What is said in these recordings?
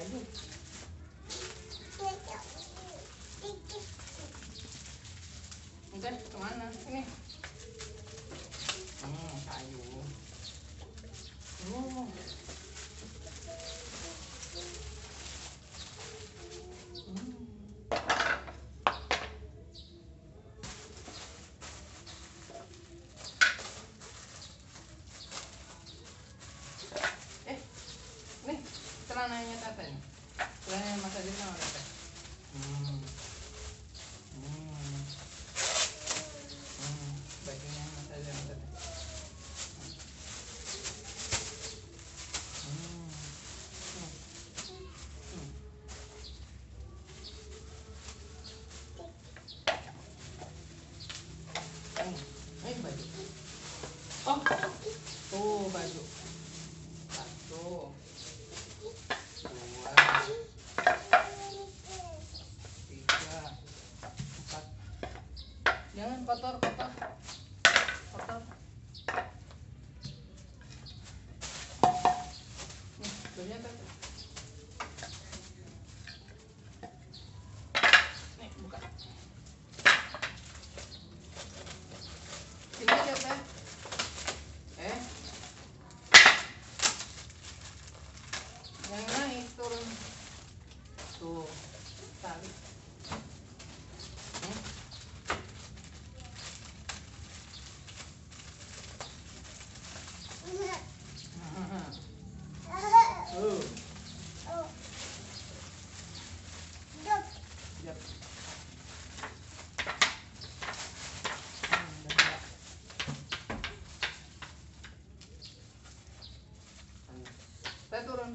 baju. Oke, kemana? Ini. Kayu. Nih, celananya Tete nih. Celananya Mas Adit sama Tete. Bajunya Mas Adit sama Tete. Ini baju. Oh, tuh baju. 1, 2, 3, 4. Jangan kotor. Nih, bajunya Tete. Nih, buka. Sini aja, Teh. Yang naik turun. Tuh, tali. Yap. Saya turun.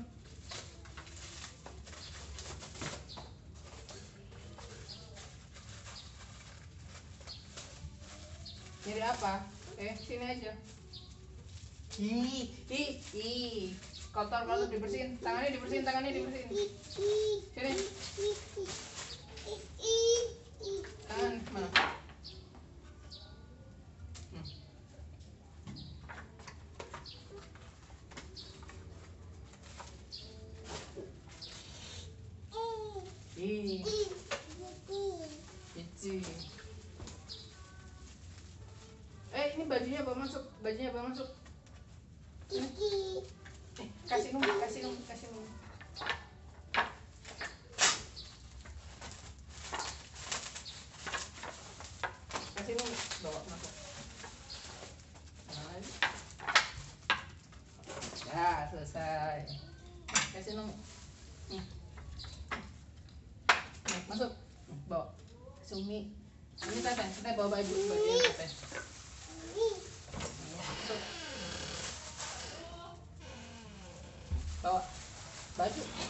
Nyari apa? Sini aja. Ih. Kotor kalau dibersihin. Tangannya dibersihin. Sini. Tangan mana? Ici. Ini bajunya bawa masuk. Kasih nung. Kasih nung. Bawa masuk. Ya, selesai. Kasih nung. Masuk. Bawa. Kasih Umi. Ini Tete. Kita bawa bajunya Tete. Masuk. Bawa baju.